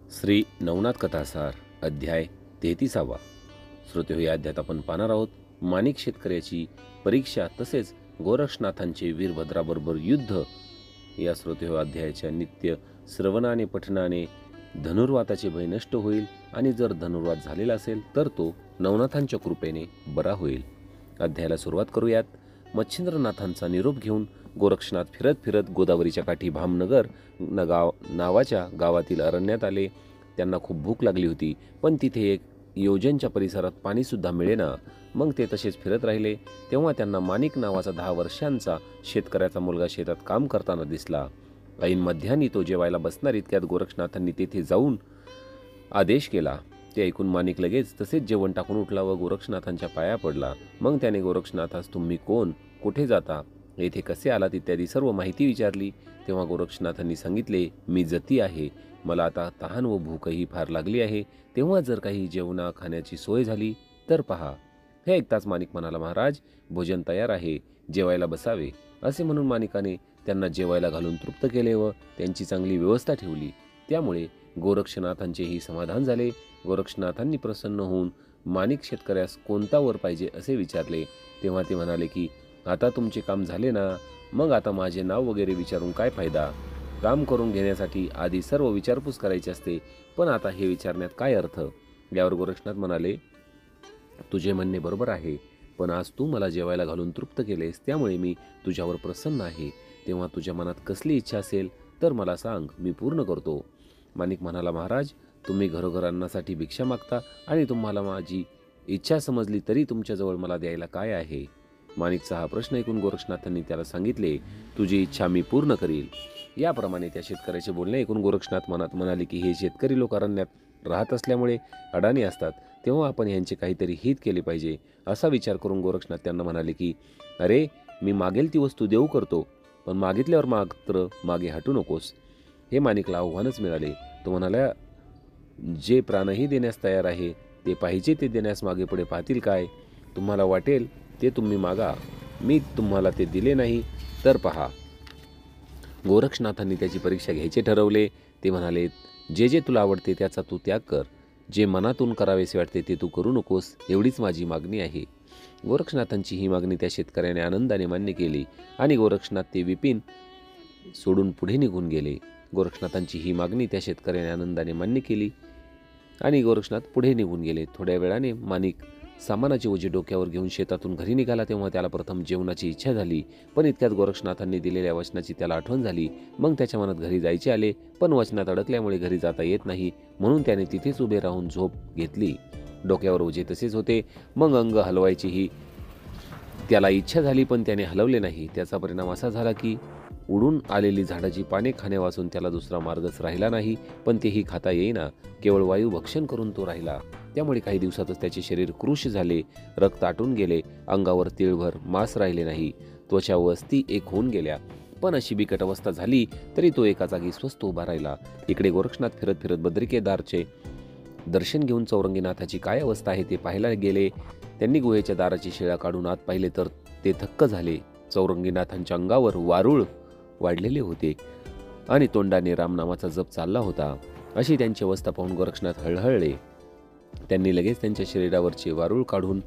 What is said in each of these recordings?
श्री नवनाथ कथासार अध्याय 33. श्रोते, या अध्यायात आपण पाहणार आहोत माणिक शेतकऱ्याची परीक्षा तसेच गोरक्षनाथांचे वीरभद्राबरोबर युद्ध. या श्रोते अध्यायाच्या नित्य श्रवणाने पठणाने धनुर्वाताचे भय नष्ट होईल आणि जर धनुर्वात झालेला असेल तर तो नवनाथांच्या कृपेने बरा होईल. अध्यायाला सुरुवात करूयात. मच्छिंद्रनाथांचा निरोप घेऊन गोरक्षनाथ फिरत फिरत गोदावरीच्या काठी भामनगर नावाच्या गावातील अरण्यात आले. त्यांना खूप भूक लागली होती, पण तिथे एक योजनच्या परिसरात पाणीसुद्धा मिळेना. मग ते तसेच फिरत राहिले. तेव्हा त्यांना माणिक नावाचा 10 वर्षांचा शेतकऱ्याचा मुलगा शेतात काम करताना दिसला. ऐन मध्यानी तो जेवायला बसणार इतक्यात गोरक्षनाथांनी तेथे जाऊन आदेश केला. ते ऐकून माणिक लगेच तसेच जेवण टाकून उठला व गोरक्षनाथांच्या पाया पडला. मग त्याने गोरक्षनाथास तुम्ही कोण, कुठे जाता, येथे कसे आलात इत्यादी सर्व माहिती विचारली. तेव्हा गोरक्षनाथांनी सांगितले, मी जती आहे. मला आता तहान व भूकही फार लागली आहे. तेव्हा जर काही जेवणा खाण्याची सोय झाली तर पहा. हे ऐकताच माणिक म्हणाला, महाराज, भोजन तयार आहे, जेवायला बसावे. असे म्हणून माणिकाने त्यांना जेवायला घालून तृप्त केले व त्यांची चांगली व्यवस्था ठेवली. त्यामुळे गोरक्षनाथांचेही समाधान झाले. गोरक्षनाथांनी प्रसन्न होऊन माणिक शेतकऱ्यास कोणता वर पाहिजे असे विचारले. तेव्हा ते म्हणाले की आता तुमचे काम झाले ना, मग आता माझे नाव वगैरे विचारून काय फायदा. काम करून घेण्यासाठी आधी सर्व विचारपूस करायची असते, पण आता हे विचारण्यात काय अर्थ. यावर गोरक्षनाथ म्हणाले, तुझे म्हणणे बरोबर आहे, पण आज तू मला जेवायला घालून तृप्त केलेस, त्यामुळे मी तुझ्यावर प्रसन्न आहे. तेव्हा तुझ्या मनात कसली इच्छा असेल तर मला सांग, मी पूर्ण करतो. माणिक म्हणाला, महाराज, तुम्ही घरोघरांसाठी भिक्षा मागता आणि तुम्हाला माझी इच्छा समजली तरी तुमच्याजवळ मला द्यायला काय आहे. माणिकचा हा प्रश्न ऐकून गोरक्षनाथांनी त्याला सांगितले, तुझी इच्छा मी पूर्ण करील. याप्रमाणे त्या शेतकऱ्याचे बोलणे ऐकून गोरक्षनाथ मनात म्हणाले की हे शेतकरी लोक अरण्यात राहत असल्यामुळे अडाणी असतात, तेव्हा आपण यांचे काहीतरी हित केले पाहिजे. असा विचार करून गोरक्षनाथ त्यांना म्हणाले की अरे, मी मागेल ती वस्तू देऊ करतो, पण मागितल्यावर मात्र मागे हटू नकोस. हे माणिकला आव्हानच मिळाले. तो म्हणाला, जे प्राणही देण्यास तयार आहे ते पाहिजे ते देण्यास मागे पुढे पाहतील काय. तुम्हाला वाटेल ते तुम्ही मागा, मी तुम्हाला ते दिले नाही तर पहा. गोरक्षनाथांनी त्याची परीक्षा घ्यायचे ठरवले. ते म्हणाले, जे जे तुला आवडते त्याचा तू त्याग कर, जे मनातून करावेसे वाटते ते तू करू नकोस, एवढीच माझी मागणी आहे. गोरक्षनाथांची ही मागणी त्या शेतकऱ्याने आनंदाने मान्य केली आणि गोरक्षनाथ ते विपिन सोडून पुढे निघून गेले. गोरक्षनाथांची ही मागणी त्या शेतकऱ्याने आनंदाने मान्य केली आणि गोरक्षनाथ पुढे निघून गेले. थोड्या वेळाने माणिक सामानाची ओझी डोक्यावर घेऊन शेतातून घरी निघाला. तेव्हा त्याला प्रथम जेवणाची इच्छा झाली, पण इतक्यात गोरक्षनाथांनी दिलेल्या वचनाची त्याला आठवण झाली. मग त्याच्या मनात घरी जायचे आले, पण वचनात अडकल्यामुळे घरी जाता येत नाही, म्हणून त्याने तिथेच उभे राहून झोप घेतली. डोक्यावर ओझे तसेच होते. मग अंग हलवायचीही त्याला इच्छा झाली, पण त्याने हलवले नाही. त्याचा परिणाम असा झाला की उडून आलेली झाडाची पाने खाण्यावाचून त्याला दुसरा मार्गच राहिला नाही, पण तेही खाता येईना. केवळ वायू भक्षण करून तो राहिला. त्यामुळे काही दिवसातच त्याचे शरीर कृश झाले, रक्त आटून गेले, अंगावर तिळभर मांस राहिले नाही, त्वचा व अस्थी एक होऊन गेल्या. पण अशी बिकट अवस्था झाली तरी तो एका जागी स्वस्थ उभा राहिला. इकडे गोरक्षनाथ फिरत फिरत बद्रिकेदारचे दर्शन घेऊन चौरंगीनाथाची काय अवस्था आहे ते पाहायला गेले. त्यांनी गुहेच्या दाराची शिळा काढून आत पाहिले तर ते थक्क झाले. चौरंगीनाथांच्या अंगावर वारूळ वाढलेले होते आणि तोंडाने रामनामाचा जप चालला होता. अशी त्यांची अवस्था पाहून गोरक्षनाथ हळहळले. त्यांनी लगेच त्यांच्या शरीरावरचे वारूळ काढून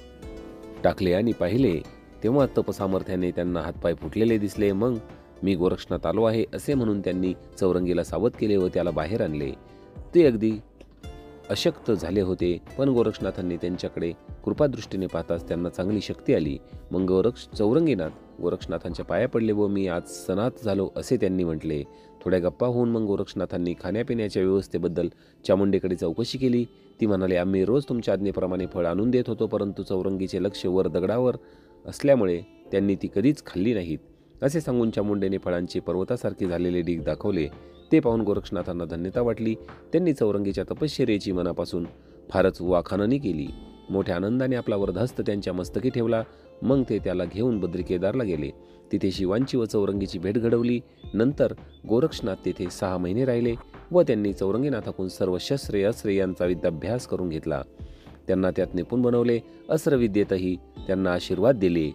टाकले आणि पाहिले, तेव्हा तपसामर्थ्याने त्यांना हातपाय फुटलेले दिसले. मग मी गोरक्षनाथ आलो आहे असे म्हणून त्यांनी चौरंगीला सावध केले व त्याला बाहेर आणले. ते अगदी अशक्त झाले होते, पण गोरक्षनाथांनी त्यांच्याकडे कृपादृष्टीने पाहताच त्यांना चांगली शक्ती आली. मग चौरंगीनाथ गोरक्षनाथांच्या पाया पडले व मी आज सनात झालो असे त्यांनी म्हटले. थोड्या गप्पा होऊन मग गोरक्षनाथांनी खाण्यापिण्याच्या व्यवस्थेबद्दल चामुंडेकडे चौकशी केली. ती म्हणाले, आम्ही रोज तुमच्या आज्ञेप्रमाणे फळ आणून देत होतो, परंतु चौरंगीचे लक्ष वर दगडावर असल्यामुळे त्यांनी ती कधीच खाल्ली नाहीत. असे सांगून चामुंडेने फळांचे पर्वतासारखे झालेले ढीग दाखवले. ते पाहून गोरक्षनाथांना धन्यता वाटली. त्यांनी चौरंगीच्या तपश्चर्येची मनापासून फारच वाखाणणी केली. मोठ्या आनंदाने आपला वरदहस्त त्यांच्या मस्तकी ठेवला. मग ते त्याला घेऊन बद्रिकेदारला गेले. तिथे शिवांची व चौरंगीची भेट घडवली. नंतर गोरक्षनाथ तेथे 6 महिने राहिले व त्यांनी चौरंगीनाथाकडून सर्व शस्त्रे अस्त्रे यांचा विद्याभ्यास करून घेतला. त्यांना त्यात निपुण बनवले. अस्त्रविद्येतही त्यांना आशीर्वाद दिले.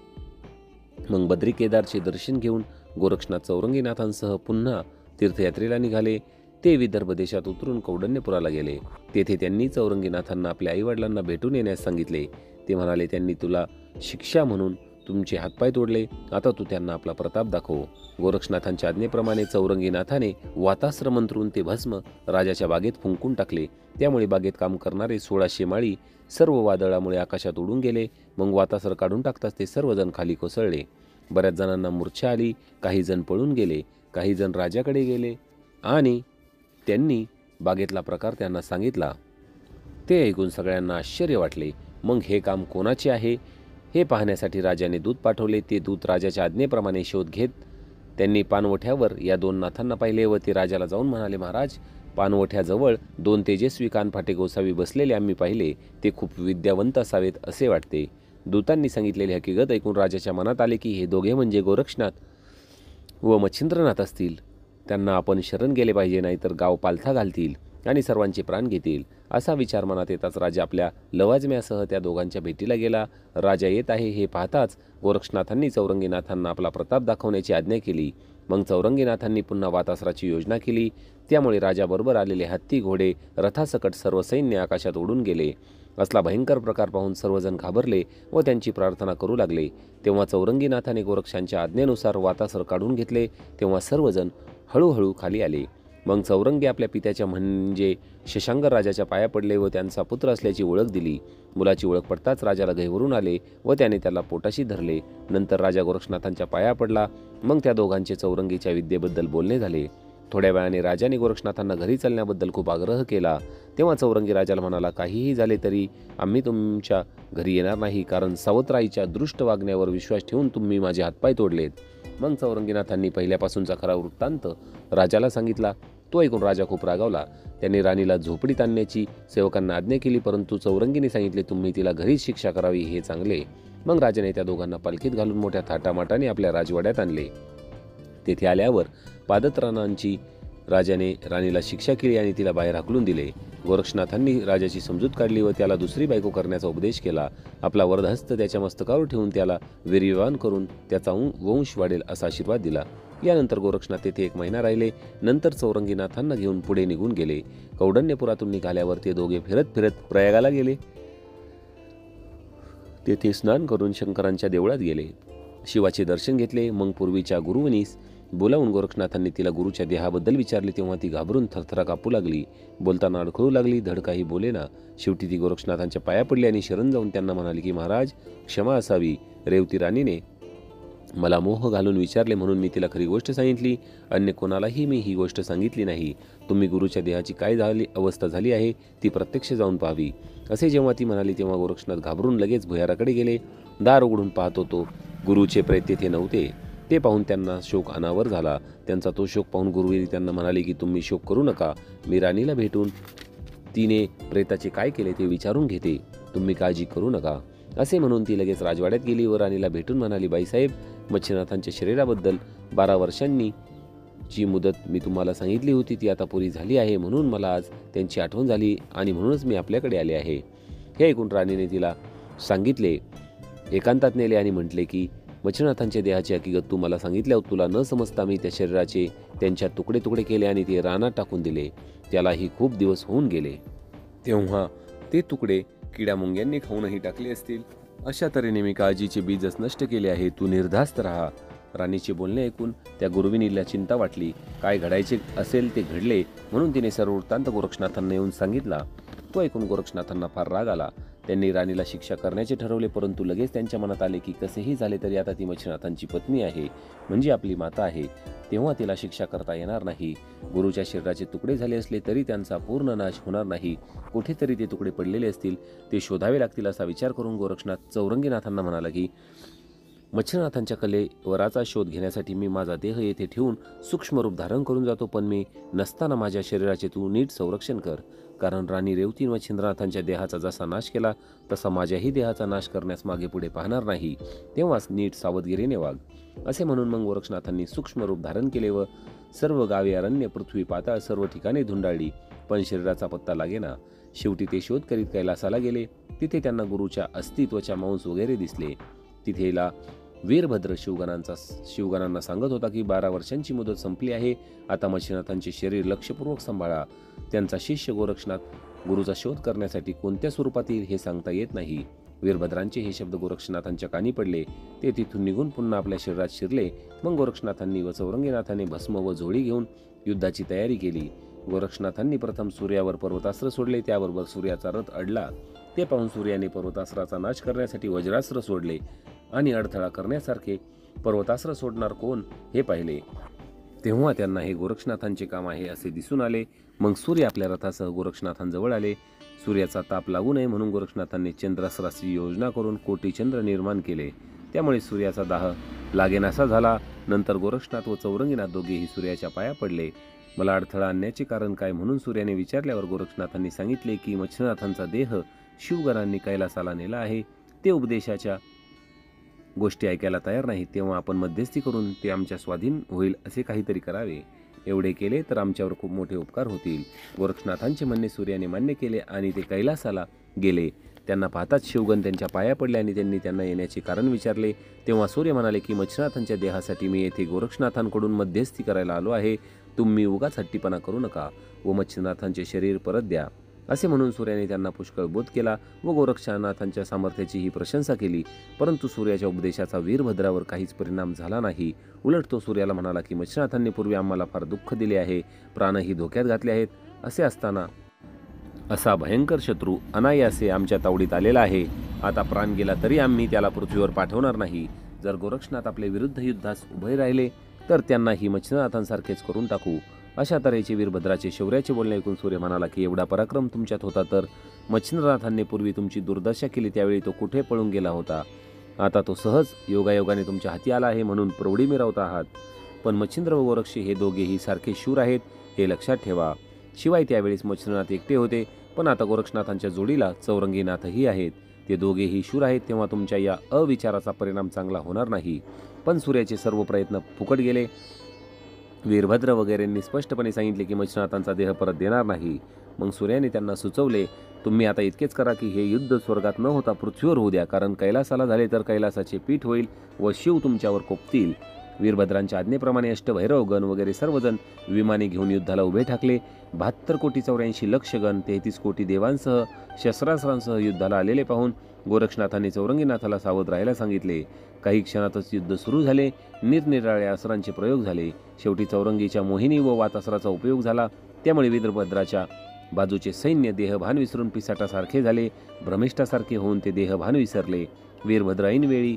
मग बद्रिकेदारचे दर्शन घेऊन गोरक्षनाथ चौरंगीनाथांसह पुन्हा तीर्थयात्रेला निघाले. ते विदर्भ देशात उतरून कौंडण्यपुराला गेले. तेथे त्यांनी चौरंगीनाथांना आपल्या आईवडिलांना भेटून येण्यास सांगितले. ते म्हणाले, त्यांनी तुला शिक्षा म्हणून तुमचे हातपाय तोडले, आता तू त्यांना आपला प्रताप दाखव. गोरक्षनाथांच्या आज्ञेप्रमाणे चौरंगीनाथाने वातास्त्र मंत्रून ते भस्म राजाच्या बागेत फुंकून टाकले. त्यामुळे बागेत काम करणारे 1600 माळी सर्व वादळामुळे आकाशात उडून गेले. मग वातास्त्र काढून टाकताच ते सर्वजण खाली कोसळले. बऱ्याच जणांना मूर्छा आली. काही जण पळून गेले, काही जण राजाकडे गेले आणि त्यांनी बागेतला प्रकार त्यांना सांगितला. ते ऐकून सगळ्यांना आश्चर्य वाटले. मग हे काम कोणाचे आहे हे पाहण्यासाठी राजाने दूत पाठवले. ते दूत राजाच्या आज्ञेप्रमाणे शोध घेत त्यांनी पाणवठ्यावर या 2 नाथांना पाहिले व ते राजाला जाऊन म्हणाले, महाराज, पाणवठ्याजवळ 2 तेजस्वी कानफाटे गोसावी बसलेले आम्ही पाहिले. ते खूप विद्यावंत असावेत असे वाटते. दूतांनी सांगितलेली हकीकत ऐकून राजाच्या मनात आले की हे दोघे म्हणजे गोरक्षनाथ व मच्छिंद्रनाथ असतील. त्यांना आपण शरण गेले पाहिजे, नाहीतर गाव पालथा घालतील आणि सर्वांचे प्राण घेतील. असा विचार मनात येताच राजा आपल्या लवाजम्यासह त्या दोघांच्या भेटीला गेला. राजा येत आहे हे पाहताच गोरक्षनाथांनी चौरंगीनाथांना आपला प्रताप दाखवण्याची आज्ञा केली. मग चौरंगीनाथांनी पुन्हा वातास्त्राची योजना केली. त्यामुळे राजाबरोबर आलेले हत्ती, घोडे, रथासकट सर्व सैन्य आकाशात उडून गेले. असला भयंकर प्रकार पाहून सर्वजण घाबरले व त्यांची प्रार्थना करू लागले. तेव्हा चौरंगीनाथाने गोरक्षांच्या आज्ञेनुसार वातास्त्र काढून घेतले. तेव्हा सर्वजण हळूहळू खाली आले. मग चौरंगी आपल्या पित्याच्या म्हणजे शशांक राजाच्या पाया पडले व त्यांचा पुत्र असल्याची ओळख दिली. मुलाची ओळख पडताच राजाला गहिवरून आले व त्याने त्याला पोटाशी धरले. नंतर राजा गोरक्षनाथांच्या पाया पडला. मग त्या दोघांचे चौरंगीच्या विद्येबद्दल बोलणे झाले. थोड्या वेळाने राजाने गोरक्षनाथांना घरी चालण्याबद्दल खूप आग्रह केला. तेव्हा चौरंगी राजाला म्हणाला, काहीही झाले तरी आम्ही तुमच्या घरी येणार नाही, कारण सावत्राईच्या दृष्ट वागण्यावर विश्वास ठेवून तुम्ही माझे हातपाय तोडलेत. मग चौरंगीनाथांनी पहिल्यापासूनचा खरा वृत्तांत राजाला सांगितला. तो ऐकून राजा खूप रागावला. त्यांनी राणीला झोपडीत आणण्याची सेवकांना आज्ञा केली, परंतु चौरंगीने सांगितले, तुम्ही तिला घरीच शिक्षा करावी हे चांगले. मग राजाने त्या दोघांना पालखीत घालून मोठ्या थाटामाटाने आपल्या राजवाड्यात आणले. तेथे आल्यावर पादत्राणांची राजाने राणीला शिक्षा केली आणि तिला बाहेर हाकलून दिले. गोरक्षनाथांनी राजाची समजूत काढली व त्याला दुसरी बायको करण्याचा उपदेश केला. आपला वरदहस्त त्याच्या मस्तकावर ठेवून त्याला वीर्यवान करून त्याचा वंश वाढेल असा आशीर्वाद दिला. यानंतर गोरक्षनाथ तेथे 1 महिना राहिले. नंतर चौरंगीनाथांना घेऊन पुढे निघून गेले. कौंडण्यपुरातून निघाल्यावर ते दोघे फिरत फिरत प्रयागाला गेले. तेथे स्नान करून शंकरांच्या देवळात गेले. शिवाचे दर्शन घेतले. मग पूर्वीच्या गुरुवनीस बोलावून गोरक्षनाथांनी तिला गुरुच्या देहाबद्दल विचारले. तेव्हा ती घाबरून थरथरा कापू लागली. बोलताना अडखळू लागली. धड काही बोलेना. शेवटी ती गोरक्षनाथांच्या पाया पडली आणि शरण जाऊन त्यांना म्हणाली की, महाराज, क्षमा असावी. रेवती राणीने मला मोह घालून विचारले म्हणून मी तिला खरी गोष्ट सांगितली. अन्य कोणालाही मी ही गोष्ट सांगितली नाही. तुम्ही गुरुच्या देहाची काय अवस्था झाली आहे ती प्रत्यक्ष जाऊन पाहावी. असे जेव्हा ती म्हणाली तेव्हा गोरक्षनाथ घाबरून लगेच भुयाराकडे गेले. दार उघडून पाहत होतो. गुरुचे प्रेत तेथे नव्हते. ते पाहून त्यांना शोक अनावर झाला. त्यांचा तो शोक पाहून गुरुवेरी त्यांना म्हणाले की, तुम्ही शोक करू नका. मी राणीला भेटून तिने प्रेताचे काय केले ते विचारून घेते. तुम्ही काळजी करू नका. असे म्हणून ती लगेच राजवाड्यात गेली व राणीला भेटून म्हणाली, बाईसाहेब, मच्छिनाथांच्या शरीराबद्दल 12 वर्षांनी जी मुदत मी तुम्हाला सांगितली होती ती आता पुरी झाली आहे. म्हणून मला आज त्यांची आठवण झाली आणि म्हणूनच मी आपल्याकडे आले आहे. हे ऐकून राणीने तिला सांगितले, एकांतात नेले आणि म्हटले की, मच्छिनाथांच्या देहाची हकीकत तू मला सांगितल्यावर तुला न समजता मी त्या शरीराचे त्यांच्या तुकडे तुकडे केले आणि ते रानात टाकून दिले. त्यालाही खूप दिवस होऊन गेले. तेव्हा ते तुकडे किड्यामुंग्यांनी खाऊनही टाकले असतील. अशा तऱ्हेने मी काळजीचे बीजच नष्ट केले आहे. तू निर्धास्त राहा. राणीचे बोलणे ऐकून त्या गुरुविनीला चिंता वाटली. काय घडायचे असेल ते घडले म्हणून तिने सर्व वृत्तांत गोरक्षनाथांना येऊन सांगितला. तो ऐकून गोरक्षनाथांना फार राग आला. त्यांनी राणीला शिक्षा करण्याचे ठरवले, परंतु लगेच त्यांच्या मनात आले की कसेही झाले तरी आता ती मच्छिनाथांची पत्नी आहे, म्हणजे आपली माता आहे. तेव्हा तिला शिक्षा करता येणार नाही. गुरुच्या शरीराचे तुकडे झाले असले तरी त्यांचा पूर्ण नाश होणार नाही. कुठेतरी ते तुकडे पडलेले असतील, ते शोधावे लागतील असा विचार करून गोरक्षनाथ चौरंगीनाथांना म्हणाला की, मच्छिनाथांच्या कलेवराचा शोध घेण्यासाठी मी माझा देह येथे ठेवून सूक्ष्म रूप धारण करून जातो, पण मी नसताना माझ्या शरीराचे तू नीट संरक्षण कर. कारण राणी रेवती मच्छिंद्रनाथांच्या देहाचा जसा नाश केला तसा माझ्याही देहाचा नाश करण्यास मागे पुढे पाहणार नाही. तेव्हाच नीट सावधगिरीने वाग. असे म्हणून मग गोरक्षनाथांनी सूक्ष्म रूप धारण केले व सर्व गावे, अरण्य, पृथ्वी, पाताळ सर्व ठिकाणी धुंडाळली, पण शरीराचा पत्ता लागेना. शेवटी ते शोध करीत कैलासाला गेले. तिथे त्यांना गुरुच्या अस्तित्वाच्या मांस वगैरे दिसले. तिथेला वीरभद्र शिवगणांना सांगत होता की 12 वर्षांची मुदत संपली आहे. आता मच्छिनाथांचे शरीर लक्षपूर्वक सांभाळा. त्यांचा शिष्य गोरक्षनाथ गुरुचा शोध करण्यासाठी कोणत्या स्वरूपात येईल हे सांगता येत नाही. वीरभद्रांचे हे शब्द गोरक्षनाथांच्या कानी पडले. ते तिथून निघून पुन्हा आपल्या शरीरात शिरले. मग गोरक्षनाथांनी व चौरंगीनाथाने भस्म व झोळी घेऊन युद्धाची तयारी केली. गोरक्षनाथांनी प्रथम सूर्यावर पर्वतास्त्र सोडले. त्याबरोबर सूर्याचा रथ अडला. ते पाहून सूर्याने पर्वतास्त्राचा नाश करण्यासाठी वज्रास्त्र सोडले आणि अडथळा करण्यासारखे पर्वतास्त्र सोडणार कोण हे पाहिले. तेव्हा त्यांना हे गोरक्षनाथांचे काम आहे असे दिसून आले. मग सूर्य आपल्या रथासह गोरक्षनाथांजवळ आले. सूर्याचा ताप लागू नये म्हणून गोरक्षनाथांनी चंद्रास्त्राची योजना करून कोटी चंद्र निर्माण केले. त्यामुळे सूर्याचा दाह लागेनासा झाला. नंतर गोरक्षनाथ व चौरंगीनाथ दोघेही सूर्याच्या पाया पडले. मला अडथळा आणण्याचे कारण काय म्हणून सूर्याने विचारल्यावर गोरक्षनाथांनी सांगितले की मच्छिनाथांचा देह शिवगणांनी कैलासाला नेला आहे. ते उपदेशाच्या गोष्टी ऐकायला तयार नाहीत. तेव्हा आपण मध्यस्थी करून ते आमच्या स्वाधीन होईल असे काहीतरी करावे. एवढे केले तर आमच्यावर खूप मोठे उपकार होतील. गोरक्षनाथांचे म्हणणे सूर्याने मान्य केले आणि ते कैलासाला गेले. त्यांना पाहताच शिवगण त्यांच्या पाया पडले आणि त्यांनी त्यांना येण्याचे कारण विचारले. तेव्हा सूर्य म्हणाले की मच्छिनाथांच्या देहासाठी मी येथे गोरक्षनाथांकडून मध्यस्थी करायला आलो आहे. तुम्ही उगाच हट्टीपणा करू नका व मच्छिनाथांचे शरीर परत द्या. असे म्हणून सूर्याने त्यांना पुष्कळ बोध केला व गोरक्षनाथांच्या सामर्थ्याची ही प्रशंसा केली. परंतु सूर्याच्या उपदेशाचा वीरभद्रावर काहीच परिणाम झाला नाही. उलट तो सूर्याला म्हणाला की मच्छिनाथांनी पूर्वी आम्हाला फार दुःख दिले आहे. प्राणही धोक्यात घातले आहेत. असे असताना असा भयंकर शत्रू अनायासे आमच्या तावडीत आलेला आहे. आता प्राण गेला तरी आम्ही त्याला पृथ्वीवर पाठवणार नाही. जर गोरक्षनाथ आपले विरुद्ध युद्धास उभे राहिले तर त्यांनाही मच्छिनाथांसारखेच करून टाकू. अशा तऱ्हेचे वीरभद्राचे शौर्याचे बोलणे ऐकून सूर्य म्हणाला की एवढा पराक्रम तुमच्यात होता तर मच्छिंद्रनाथांनी पूर्वी तुमची दुर्दशा केली त्यावेळी तो कुठे पळून गेला होता. आता तो सहज योगायोगाने तुमच्या हाती आला आहे म्हणून प्रौढी मिरवत आहात. पण मच्छिंद्र व गोरक्षी हे दोघेही सारखे शूर आहेत हे लक्षात ठेवा. शिवाय त्यावेळेस मच्छिंद्रनाथ एकटे होते पण आता गोरक्षनाथांच्या जोडीला चौरंगीनाथही आहेत. ते दोघेही शूर आहेत. तेव्हा तुमच्या या अविचाराचा परिणाम चांगला होणार नाही. पण सूर्याचे सर्व प्रयत्न फुकट गेले. वीरभद्र वगैरेंनी स्पष्टपणे सांगितले की मच्छिनाथांचा देह परत देणार नाही. मग सूर्याने त्यांना सुचवले तुम्ही आता इतकेच करा की हे युद्ध स्वर्गात न होता पृथ्वीवर होऊ द्या. कारण कैलासाला झाले तर कैलासाचे पीठ होईल व शिव तुमच्यावर कोपतील. वीरभद्रांच्या आज्ञेप्रमाणे अष्टभैरव गण वगैरे सर्वजण विमाने घेऊन युद्धाला उभे ठाकले. 72,84,00,000 गण 33 कोटी देवांसह शस्त्रास्त्रांसह युद्धाला आलेले पाहून गोरक्षनाथांनी चौरंगीनाथाला सावध राहायला सांगितले. काही क्षणातच युद्ध सुरू झाले. निरनिराळ्या अस्त्रांचे प्रयोग झाले. शेवटी चौरंगीच्या मोहिनी व वातास्त्राचा उपयोग झाला. त्यामुळे वीरभद्राच्या बाजूचे सैन्य देहभान विसरून पिसाटासारखे झाले. भ्रमिष्ठासारखे होऊन ते देहभान विसरले. वीरभद्र ऐनवेळी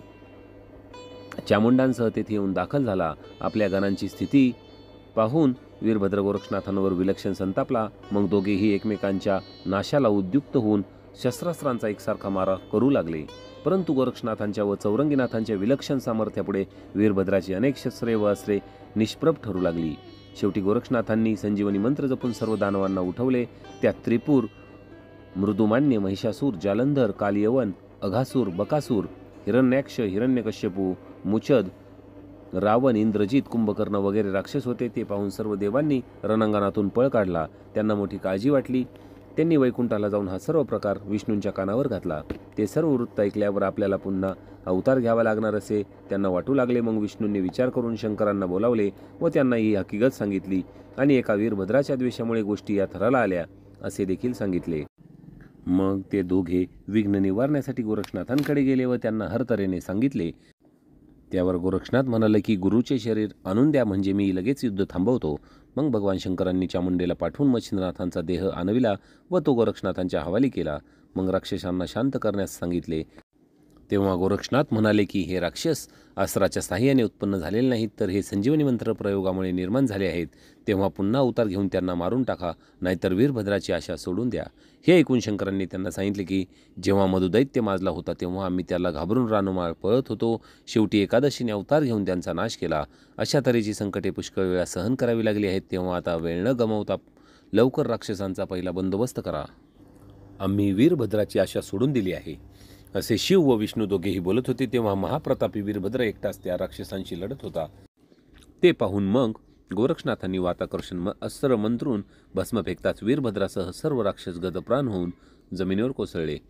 चामुंडांसह तेथे येऊन दाखल झाला. आपल्या गणांची स्थिती पाहून वीरभद्र गोरक्षनाथांवर विलक्षण संतापला. मग दोघेही एकमेकांच्या नाशाला उद्युक्त होऊन शस्त्रास्त्रांचा एकसारखा मारा करू लागले. परंतु गोरक्षनाथांच्या व चौरंगीनाथांच्या विलक्षण सामर्थ्यापुढे वीरभद्राची अनेक शस्त्रे व अस्त्रे निष्प्रभ ठरू लागली. शेवटी गोरक्षनाथांनी संजीवनी मंत्र जपून सर्व दानवांना उठवले. त्यात त्रिपूर, मृदुमान्य, महिषासूर, जालंधर, कालयवन, अघासूर, बकासूर, हिरण्याक्ष, हिरण्यकश्यपू, मुचद, रावण, इंद्रजित, कुंभकर्ण वगैरे राक्षस होते. ते पाहून सर्व देवांनी रणांगणातून पळ काढला. त्यांना मोठी काळजी वाटली. त्यांनी वैकुंठाला जाऊन हा सर्व प्रकार विष्णूंच्या कानावर घातला. ते सर्व वृत्त ऐकल्यावर आपल्याला पुन्हा अवतार घ्यावा लागणार असे त्यांना वाटू लागले. मग विष्णूंनी विचार करून शंकरांना बोलावले व त्यांना ही हकीकत सांगितली आणि एका वीरभद्राच्या द्वेषामुळे गोष्टी या थराला आल्या असे देखील सांगितले. मग ते दोघे विघ्न निवारण्यासाठी गोरक्षनाथांकडे गेले व त्यांना हर तऱ्हेने सांगितले. त्यावर गोरक्षनाथ म्हणाले की गुरुचे शरीर आणून द्या म्हणजे मी लगेच युद्ध थांबवतो. मग भगवान शंकरांनी चामुंडेला पाठवून मच्छिंद्रनाथांचा देह आणविला व तो गोरक्षनाथांच्या हवाली केला. मग राक्षसांना शांत करण्यास सांगितले. तेव्हा गोरक्षनाथ म्हणाले की हे राक्षस अस्त्राच्या साहाय्याने उत्पन्न झालेले नाहीत तर हे संजीवनी मंत्र प्रयोगामुळे निर्माण झाले आहेत. तेव्हा पुन्हा अवतार घेऊन त्यांना मारून टाका नाहीतर वीरभद्राची आशा सोडून द्या. हे ऐकून शंकरांनी त्यांना सांगितले की जेव्हा मधुदैत्य माजला होता तेव्हा आम्ही त्याला घाबरून रानोमाळ पळत होतो. शेवटी एकादशीने अवतार घेऊन त्यांचा नाश केला. अशा तऱ्हेची संकटे पुष्कळ वेळा सहन करावी लागली आहेत. तेव्हा आता वेळ न गमावता लवकर राक्षसांचा पहिला बंदोबस्त करा. आम्ही वीरभद्राची आशा सोडून दिली आहे असे शिव व विष्णू दोघेही बोलत होते. तेव्हा महाप्रतापी वीरभद्र एकटाच त्या राक्षसांशी लढत होता. ते पाहून मग गोरक्षनाथांनी वाताकर्षण अस्त्र मंत्रून भस्म फेकताच वीरभद्रासह सर्व राक्षस गतप्राण होऊन जमिनीवर कोसळले.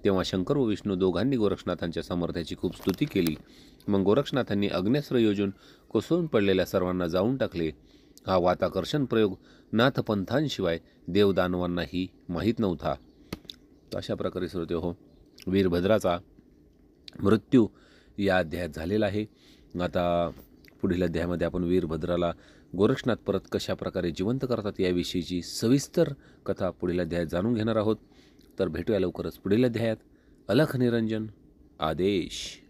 तेव्हा शंकर व विष्णू दोघांनी गोरक्षनाथांच्या सामर्थ्याची खूप स्तुती केली. मग गोरक्षनाथांनी अग्न्यास्त्र योजून कोसळून पडलेल्या सर्वांना जाळून टाकले. हा वाताकर्षण प्रयोग नाथपंथांशिवाय देवदानवांनाही माहीत नव्हता. तर अशा प्रकारे श्रोते हो, वीरभद्राचा मृत्यू या अध्यायात झालेला आहे. आता पुढील अध्यायामध्ये आपण वीरभद्राला गोरक्षनाथ परत कशा प्रकारे जिवंत करतात याविषयीची सविस्तर कथा पुढील अध्यायात जाणून घेणार आहोत. तर भेटूया लवकरच पुढील अध्यायात. अलख निरंजन आदेश.